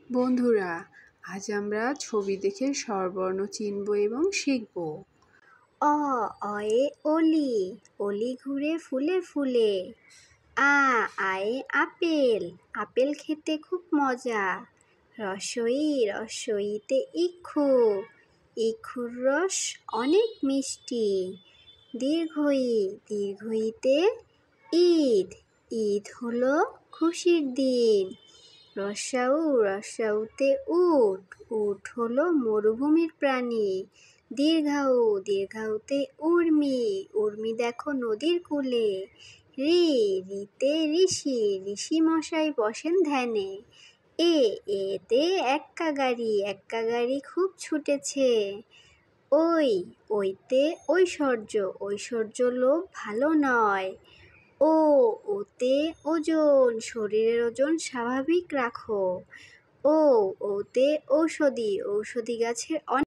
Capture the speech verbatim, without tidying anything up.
বন্ধুরা, আজ আমরা ছবি দেখে স্বরবর্ণ চিনব এবং শিখব। অ অয়ে অলি, অলি ঘুরে ফুলে ফুলে। আ আয়ে আপেল, আপেল খেতে খুব মজা। রসই, রসইতে ইক্ষু, ইক্ষুর রস অনেক মিষ্টি। দীর্ঘই, দীর্ঘইতে ঈদ, ঈদ হলো খুশির দিন। রসাউ, রসাউতে উট, উট হলো মরুভূমির প্রাণী। দীর্ঘাউ, দীর্ঘাউতে উর্মি, উর্মি দেখো নদীর কূলে। রি, রিতে ঋষি, ঋষি মশাই বসেন ধ্যানে। এ, এতে এক্কা গাড়ি, এক্কা গাড়ি খুব ছুটেছে। ওই, ওইতে ঐশ্বর্য, ঐশ্বর্য লোভ ভালো নয়। ও, ওতে ওজন, শরীরের ওজন স্বাভাবিক রাখো। ও, ওতে ঔষধি, ঔষধি গাছের